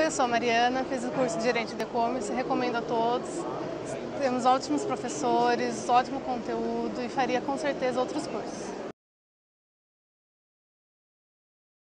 eu sou a Mariana, fiz o curso de Gerente de E-Commerce, recomendo a todos. Temos ótimos professores, ótimo conteúdo e faria com certeza outros cursos.